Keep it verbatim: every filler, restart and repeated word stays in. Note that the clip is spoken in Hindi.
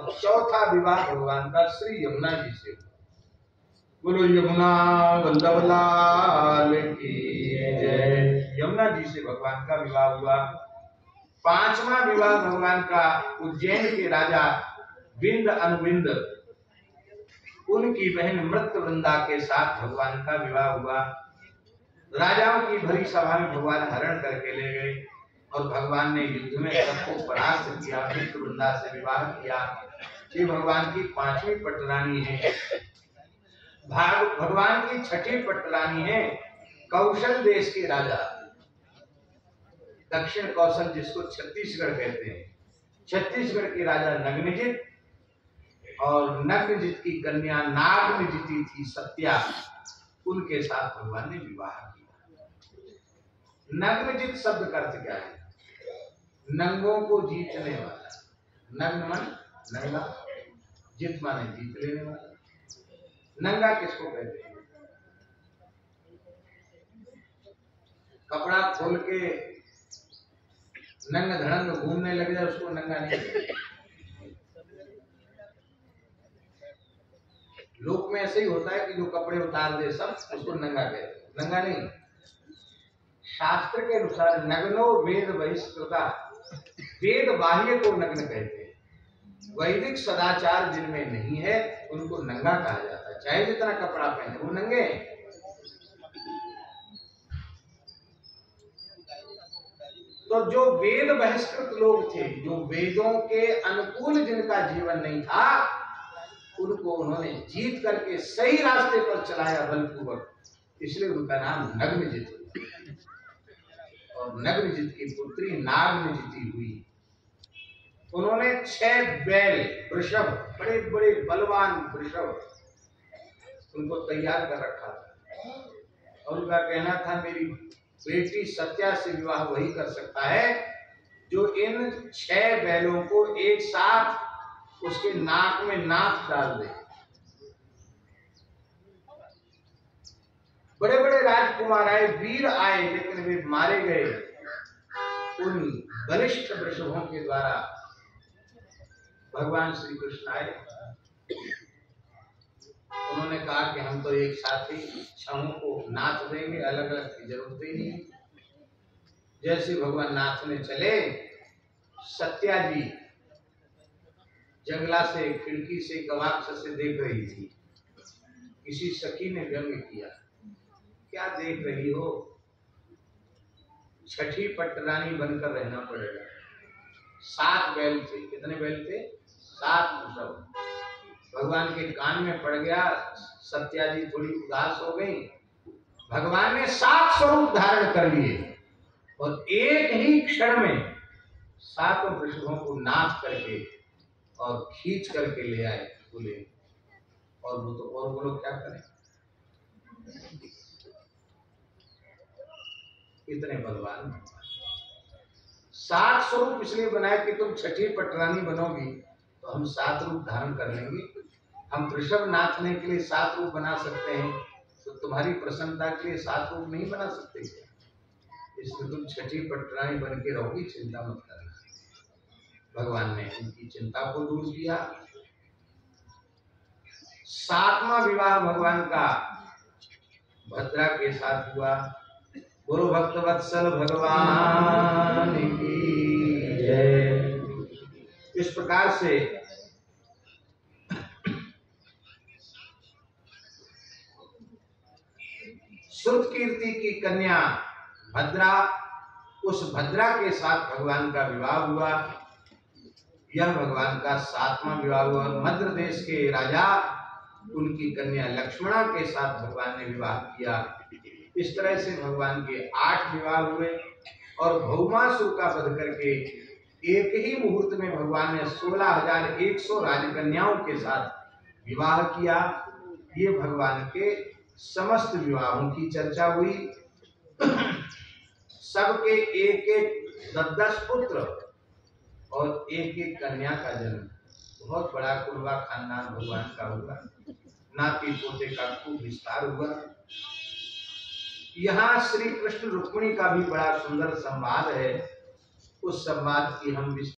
और चौथा विवाह भगवान का श्री यमुना जी से। बोलो यमुना वल्लभ लाल की जय। यमुना जी से भगवान का विवाह हुआ। पांचवा विवाह भगवान का उज्जैन के राजा विंद अनुविंद उनकी बहन मृत्यवृंदा के साथ भगवान का विवाह हुआ। राजाओं की भरी सभा में भगवान हरण करके ले गए और भगवान ने युद्ध में सबको परास्त किया। मृत्यवृंदा से विवाह किया। ये भगवान की पांचवी पटरानी है। भगवान की छठी पटरानी है कौशल देश के राजा, दक्षिण कौशल जिसको छत्तीसगढ़ कहते हैं। छत्तीसगढ़ के राजा नग्नजित और नग्नजित की कन्या नागनजिती थी सत्या, उनके साथ भगवान ने विवाह किया। नग्नजित शब्द का अर्थ क्या है? नंगों को जीतने वाला। नग्न मन नंगा, जित माने जीत लेने वाला। नंगा किसको कहते हैं? कपड़ा खोल के नंग धड़ंग घूमने लग जाए उसको नंगा नहीं कहते। लोक में ऐसे ही होता है कि जो कपड़े उतार दे सब उसको नंगा कहते हैं, नंगा नहीं। शास्त्र के अनुसार नग्नो वेद बहिष्कृता, वेद बाह्य को नग्न कहते हैं। वैदिक सदाचार जिनमें नहीं है उनको नंगा कहा जाता है, चाहे जितना कपड़ा पहने वो नंगे। तो जो वेद बहिष्कृत लोग थे, जो वेदों के अनुकूल जिनका जीवन नहीं था, उनको उन्होंने जीत करके सही रास्ते पर चलाया बलपूर्वक, इसलिए उनका नाम नग्नजित हुआ। और नग्नजित की पुत्री नागनजिती हुई। उन्होंने छह बैल वृषभ, बड़े बड़े बलवान वृषभ, उनको तैयार कर रखा था और उनका कहना था मेरी बेटी सत्या से विवाह वही कर सकता है जो इन छह बैलों को एक साथ उसके नाक में नाक डाल दे। बड़े बड़े राजकुमार आए, वीर आए, लेकिन वे मारे गए उन बलिष्ठ वृषभों के द्वारा। भगवान श्री कृष्ण आए, उन्होंने कहा कि हम तो एक साथ ही छहों को नाथ देंगे, अलग अलग की जरूरत ही नहीं। जैसे भगवान नाथने चले, सत्या जी जंगला से खिड़की से गवाक्ष से देख रही थी। किसी सखी ने व्यंग किया, क्या देख रही हो? छठी पटरानी बनकर रहना पड़ेगा। सात बैल थे। कितने बैल थे? सात वृषभ। भगवान के कान में पड़ गया। सत्या जी थोड़ी उदास हो गई। भगवान ने सात स्वरूप धारण कर लिए और एक ही क्षण में सातों वृषभों को नाथ करके और खींच करके ले आए बोले। और वो तो और वो लोग क्या करें, इतने बलवान। सात स्वरूप इसलिए बनाए कि तुम छठी पटरानी बनोगी तो हम सात रूप धारण कर लेंगे। हम वृषभ नाचने के लिए सात रूप बना सकते हैं, तो तुम्हारी प्रसन्नता के लिए सात रूप नहीं बना सकते क्या? इसलिए तुम छठी पटरानी बन के रहोगी, चिंता मत करना। भगवान ने उनकी चिंता को दूर किया। सातवां विवाह भगवान का भद्रा के साथ हुआ। गुरु भक्त वत्सल भगवान की जय। इस प्रकार से श्रुत कीर्ति की कन्या भद्रा, उस भद्रा के साथ भगवान का विवाह हुआ। यह भगवान का सातवां विवाह हुआ। मध्य देश के राजा उनकी कन्या लक्ष्मणा के साथ भगवान ने विवाह किया। इस तरह से भगवान के आठ विवाह हुए और भौमासुर का वध करके एक ही मुहूर्त में भगवान ने सोलह हजार एक सौ राजकन्याओं के साथ विवाह किया। ये भगवान के समस्त विवाहों की चर्चा हुई। सबके एक एक दस दस पुत्र और एक एक कन्या का जन्म। बहुत बड़ा कुरबा खानदान भगवान का हुआ। नाती पोते का खूब विस्तार हुआ। यहाँ श्री कृष्ण रुक्मिणी का भी बड़ा सुंदर संवाद है। उस संवाद की हम